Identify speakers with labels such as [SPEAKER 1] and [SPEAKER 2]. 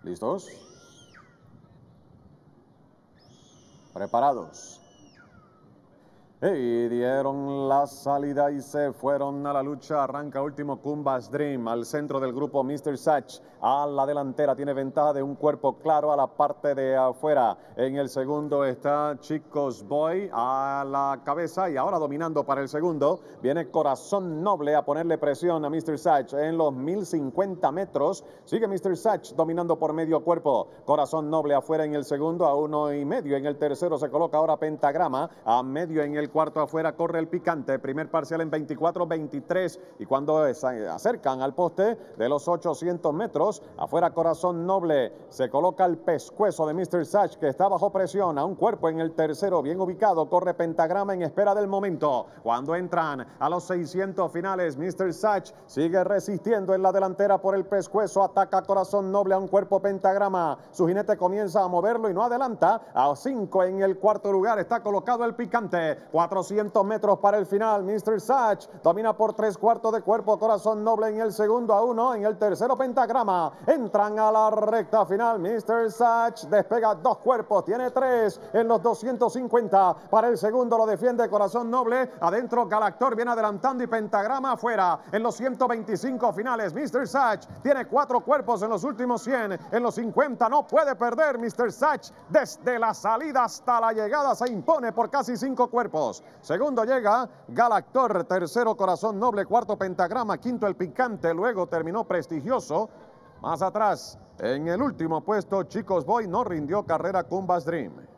[SPEAKER 1] ¿Listos? ¿Preparados? Y dieron la salida y se fueron a la lucha. Arranca último Kumbas Dream al centro del grupo. Mr. Sach a la delantera, tiene ventaja de un cuerpo claro a la parte de afuera. En el segundo está Chicos Boy a la cabeza y ahora dominando para el segundo. Viene Corazón Noble a ponerle presión a Mr. Sach en los 1050 metros. Sigue Mr. Sach dominando por medio cuerpo. Corazón Noble afuera en el segundo, a 1.5 en el tercero. Se coloca ahora Pentagrama a medio en el cuarto. Afuera corre el Picante, primer parcial en 24-23 y cuando se acercan al poste de los 800 metros, afuera Corazón Noble, se coloca el pescuezo de Mr. Sach que está bajo presión, a un cuerpo en el tercero, bien ubicado, corre Pentagrama en espera del momento. Cuando entran a los 600 finales, Mr. Sach sigue resistiendo en la delantera por el pescuezo, ataca Corazón Noble a un cuerpo Pentagrama, su jinete comienza a moverlo y no adelanta, a 5 en el cuarto lugar está colocado el Picante. 400 metros para el final. Mr. Sach domina por 3/4 de cuerpo. Corazón Noble en el segundo, a 1 en el tercero. Pentagrama. Entran a la recta final. Mr. Sach despega 2 cuerpos. Tiene 3 en los 250. Para el segundo lo defiende Corazón Noble. Adentro Galactor viene adelantando y Pentagrama afuera. En los 125 finales. Mr. Sach tiene 4 cuerpos en los últimos 100. En los 50 no puede perder. Mr. Sach desde la salida hasta la llegada se impone por casi 5 cuerpos. Segundo llega Galactor, tercero Corazón Noble, cuarto Pentagrama, quinto el Picante, luego terminó Prestigioso. Más atrás, en el último puesto, Chicos Boy, no rindió carrera Kumbas Dream.